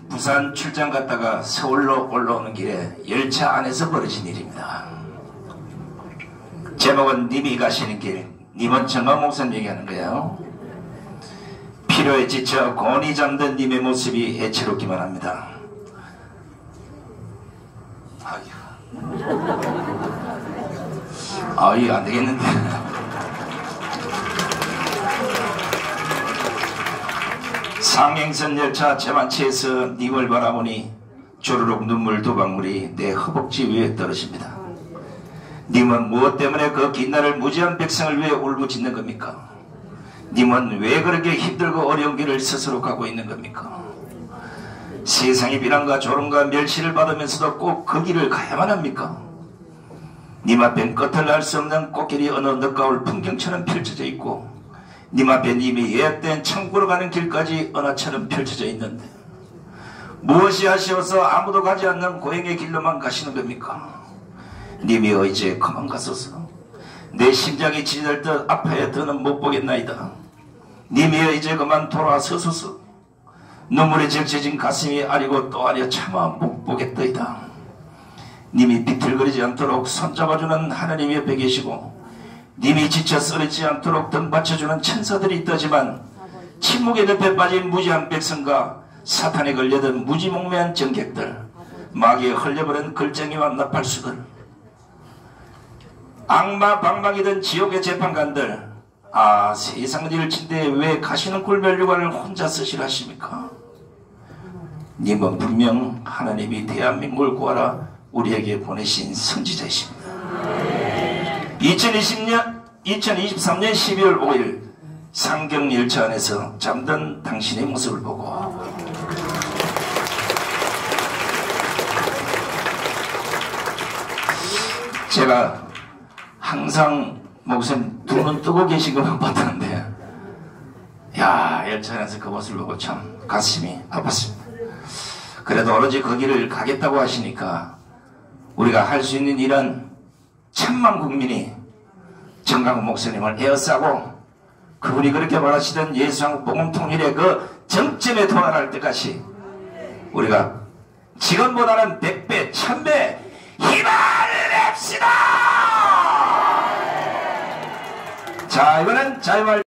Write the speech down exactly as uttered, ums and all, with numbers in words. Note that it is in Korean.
부산 출장 갔다가 서울로 올라오는 길에 열차 안에서 벌어진 일입니다. 제목은 님이 가시는 길. 님은 정강 목사님 얘기하는 거예요. 필요에 지쳐 곤히 잠든 님의 모습이 애처롭기만 합니다. 아유, 안 되겠는데. 상행선 열차 제만치에서 님을 바라보니 주르륵 눈물 두 방울이 내 허벅지 위에 떨어집니다. 님은 무엇 때문에 그 긴 날을 무지한 백성을 위해 울부짖는 겁니까? 님은 왜 그렇게 힘들고 어려운 길을 스스로 가고 있는 겁니까? 세상의 비난과 조롱과 멸시를 받으면서도 꼭 그 길을 가야만 합니까? 님 앞엔 끝을 알 수 없는 꽃길이 어느 늦가을 풍경처럼 펼쳐져 있고 님 앞에 님이 예약된 천국으로 가는 길까지 은하처럼 펼쳐져 있는데 무엇이 아쉬워서 아무도 가지 않는 고행의 길로만 가시는 겁니까? 님이여 이제 그만 가소서. 내 심장이 찢을 듯 아파야 더는 못 보겠나이다. 님이여 이제 그만 돌아서소서. 눈물에 적셔진 가슴이 아리고 또 아려 차마 못 보겠더이다. 님이 비틀거리지 않도록 손잡아주는 하나님 옆에 계시고 님이 지쳐 쓰러지지 않도록 등 받쳐주는 천사들이 있다지만 침묵의 늪에 빠진 무지한 백성과 사탄에 걸려든 무지몽매한 정객들, 마귀에 흘려버린 글쟁이와 나팔수들, 악마 방망이든 지옥의 재판관들, 아 세상 일을 친데 왜 가시는 꿀멸류관을 혼자 쓰시라 하십니까? 님은 분명 하나님이 대한민국을 구하라 우리에게 보내신 선지자이십니다. 이천이십 년, 이천이십삼 년 십이월 오일 상경열차 안에서 잠든 당신의 모습을 보고 제가 항상 목사님 두 눈 뜨고 계신 것만 봤는데 야 열차 안에서 그 모습을 보고 참 가슴이 아팠습니다. 그래도 오로지 그 길을 가겠다고 하시니까 우리가 할 수 있는 일은 천만 국민이 정강훈 목사님을 에워싸고 그분이 그렇게 말하시던 예수한국 복음통일의 그 정점에 도달할 때까지 우리가 지금보다는 백배, 천배 힘을 냅시다! 자, 이번엔 자유말